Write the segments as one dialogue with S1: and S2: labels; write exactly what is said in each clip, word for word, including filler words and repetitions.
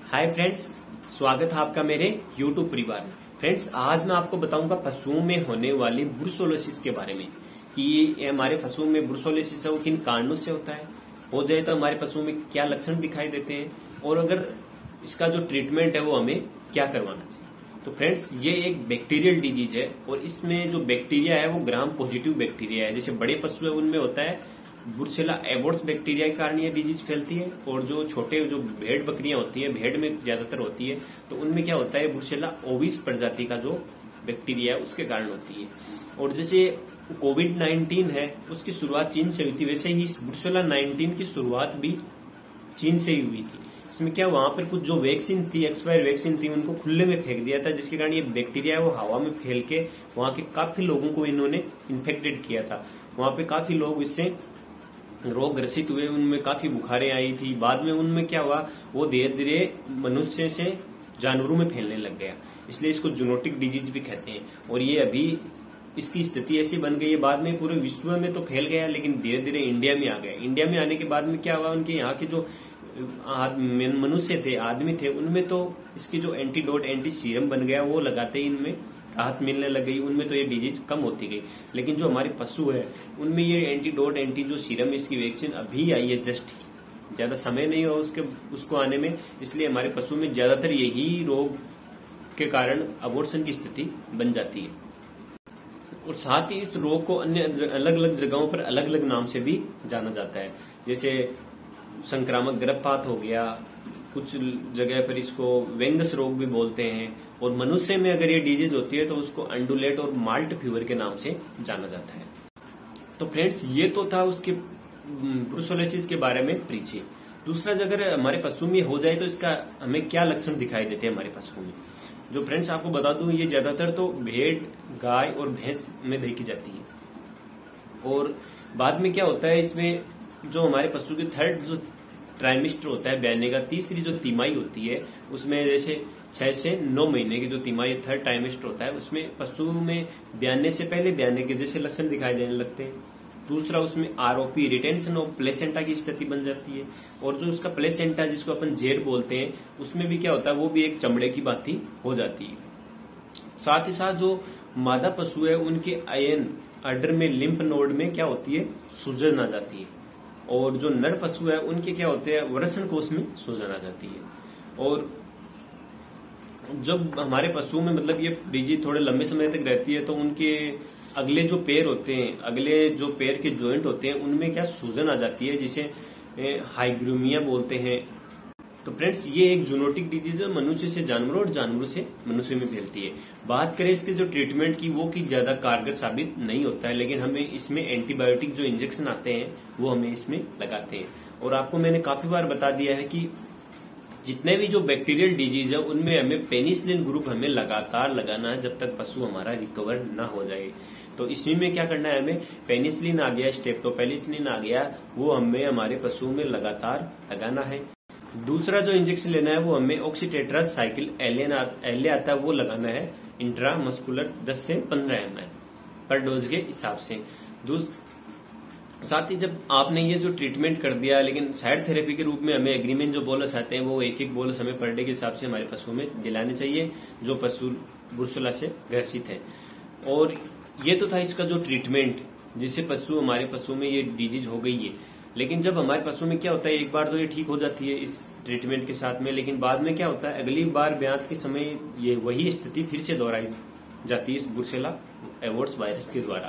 S1: Hi friends, स्वागत है आपका मेरे यूट्यूब परिवार में। फ्रेंड्स, आज मैं आपको बताऊंगा पशुओं में होने वाली ब्रुसोलोसिस के बारे में कि ये हमारे पशुओं में ब्रुसोलोसिस है वो किन कारणों से होता है, हो जाए तो हमारे पशुओं में क्या लक्षण दिखाई देते हैं और अगर इसका जो ट्रीटमेंट है वो हमें क्या करवाना चाहिए। तो फ्रेंड्स, ये एक बैक्टीरियल डिजीज है और इसमें जो बैक्टीरिया है वो ग्राम पॉजिटिव बैक्टीरिया है। जैसे बड़े पशु है उनमें होता है बुर्सेला एबोर्ट्स बैक्टीरिया के कारण ये डिजीज फैलती है और जो छोटे जो भेड़ बकरियां होती है, भेड़ में ज्यादातर होती है, तो उनमें क्या होता है बुर्सेला ओविस प्रजाति का जो बैक्टीरिया है उसके कारण होती है। और जैसे कोविड नाइन्टीन है उसकी शुरुआत चीन से हुई थी, वैसे ही बुर्सेला नाइन्टीन की शुरुआत भी चीन से ही हुई थी। इसमें क्या वहां पर कुछ जो वैक्सीन थी, एक्सपायर वैक्सीन थी, उनको खुले में फेंक दिया था, जिसके कारण ये बैक्टीरिया वो हवा में फैल के वहां के काफी लोगों को इन्होंने इन्फेक्टेड किया था। वहां पे काफी लोग इससे रोग ग्रसित हुए, उनमें काफी बुखारें आई थी। बाद में उनमें क्या हुआ, वो धीरे धीरे मनुष्य से जानवरों में फैलने लग गया, इसलिए इसको जूनोटिक डिजीज भी कहते हैं। और ये अभी इसकी स्थिति ऐसी बन गई है, बाद में पूरे विश्व में तो फैल गया लेकिन धीरे धीरे इंडिया में आ गया। इंडिया में आने के बाद में क्या हुआ, उनके यहाँ के जो मनुष्य थे, आदमी थे, उनमें तो इसकी जो एंटीडोट एंटी सीरम बन गया, वो लगाते ही इनमें राहत मिलने लग गई, उनमें तो ये डिजीज कम होती गई। लेकिन जो हमारे पशु है उनमें ये एंटीडोट एंटी जो सीरम इसकी वैक्सीन अभी आई है, जस्ट ज्यादा समय नहीं हुआ उसके उसको आने में, इसलिए हमारे पशु में ज्यादातर यही रोग के कारण अबॉर्शन की स्थिति बन जाती है। और साथ ही इस रोग को अन्य अलग अलग जगहों पर अलग अलग नाम से भी जाना जाता है, जैसे संक्रामक गर्भपात हो गया, कुछ जगह पर इसको वेंगस रोग भी बोलते हैं, और मनुष्य में अगर ये डिजीज होती है तो उसको अंडुलेट और माल्ट फीवर के नाम से जाना जाता है। तो फ्रेंड्स, ये तो था उसके ब्रुसोलोसिस के बारे में परिचय। दूसरा, अगर हमारे पशु में हो जाए तो इसका हमें क्या लक्षण दिखाई देते हैं हमारे पशुओं में। जो फ्रेंड्स आपको बता दूं, ये ज्यादातर तो भेड़, गाय और भैंस में देखी जाती है। और बाद में क्या होता है, इसमें जो हमारे पशु के थर्ड जो ट्राइमेस्टर होता है ब्याने का, तीसरी जो तिमाही होती है, उसमें जैसे छह से नौ महीने की जो तिमाही थर्ड ट्राइमेस्टर होता है, उसमें पशु में ब्याने से पहले ब्याने के जैसे लक्षण दिखाई देने लगते हैं। दूसरा, उसमें आरओपी रिटेंशन ऑफ प्लेसेंटा की स्थिति बन जाती है। और जो उसका प्लेसेंटा जिसको अपन जेर बोलते हैं, उसमें भी क्या होता है, वो भी एक चमड़े की बाती हो जाती है। साथ ही साथ जो मादा पशु है उनके आयन अडर में लिम्फ नोड में क्या होती है, सूजन आ जाती है। और जो नर पशु है उनके क्या होते हैं, वृषण कोष में सूजन आ जाती है। और जब हमारे पशुओं में मतलब ये डिजीज थोड़े लंबे समय तक रहती है तो उनके अगले जो पैर होते हैं, अगले जो पैर के जॉइंट होते हैं, उनमें क्या सूजन आ जाती है, जिसे हाइग्रोमिया बोलते हैं। तो फ्रेंड्स, ये एक जूनोटिक डिजीज है, मनुष्य से जानवरों और जानवरों से मनुष्य में फैलती है। बात करें इसके जो ट्रीटमेंट की, वो की ज्यादा कारगर साबित नहीं होता है, लेकिन हमें इसमें एंटीबायोटिक जो इंजेक्शन आते हैं वो हमें इसमें लगाते हैं। और आपको मैंने काफी बार बता दिया है कि जितने भी जो बैक्टीरियल डिजीज है उनमें हमें पेनिसिलिन ग्रुप हमें लगातार लगाना है जब तक पशु हमारा रिकवर ना हो जाए। तो इसमें में क्या करना है, हमें पेनिसिलिन आ गया, स्टेप्टोपेनिसिलिन आ गया, वो हमें हमारे पशुओं में लगातार लगाना है। दूसरा जो इंजेक्शन लेना है वो हमें ऑक्सीटेट्रास साइकिल एल आता है, वो लगाना है इंट्रामस्कुलर दस से पंद्रह एम एल पर डोज के हिसाब से। साथ ही जब आपने ये जो ट्रीटमेंट कर दिया, लेकिन साइड थेरेपी के रूप में हमें एग्रीमेंट जो बोलस आते हैं वो एक एक बोलस हमें पर डे के हिसाब से हमारे पशुओं में दिलाने चाहिए जो पशु ब्रुसोला से ग्रसित है। और ये तो था इसका जो ट्रीटमेंट, जिससे पशु हमारे पशुओं में ये डिजीज हो गई है। लेकिन जब हमारे पशु में क्या होता है, एक बार तो ये ठीक हो जाती है इस ट्रीटमेंट के साथ में, लेकिन बाद में क्या होता है, अगली बार ब्यात के समय ये वही स्थिति फिर से दोहराई जाती है इस बुर्सेला एबोर्ट्स वायरस के द्वारा।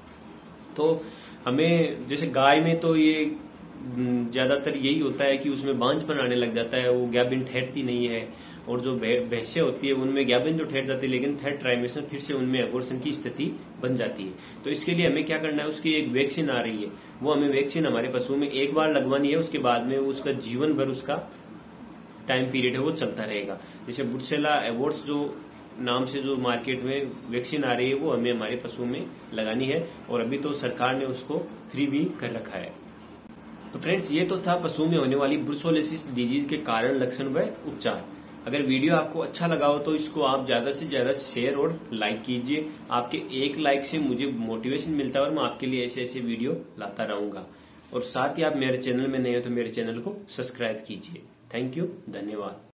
S1: तो हमें जैसे गाय में तो ये ज्यादातर यही होता है कि उसमें बांझपन आने लग जाता है, वो ग्याबिन ठहरती नहीं है। और जो भैंसें होती है उनमें ग्याबिन तो ठहर जाती है, लेकिन थर्ड ट्राइमेस्टर फिर से उनमें अबॉर्शन की स्थिति बन जाती है। तो इसके लिए हमें क्या करना है, उसकी एक वैक्सीन आ रही है, वो हमें वैक्सीन हमारे पशुओं में एक बार लगवानी है, उसके बाद में उसका जीवन भर उसका टाइम पीरियड है वो चलता रहेगा। जैसे बुर्सेला एबोर्ट्स जो नाम से जो मार्केट में वैक्सीन आ रही है वो हमें हमारे पशुओं में लगानी है, और अभी तो सरकार ने उसको फ्री भी कर रखा है। तो फ्रेंड्स, ये तो था पशुओं में होने वाली ब्रुसोलोसिस डिजीज के कारण, लक्षण व उपचार। अगर वीडियो आपको अच्छा लगा हो तो इसको आप ज्यादा से ज्यादा शेयर और लाइक कीजिए। आपके एक लाइक से मुझे मोटिवेशन मिलता है और मैं आपके लिए ऐसे ऐसे वीडियो लाता रहूंगा। और साथ ही आप मेरे चैनल में नए हो तो मेरे चैनल को सब्सक्राइब कीजिए। थैंक यू, धन्यवाद।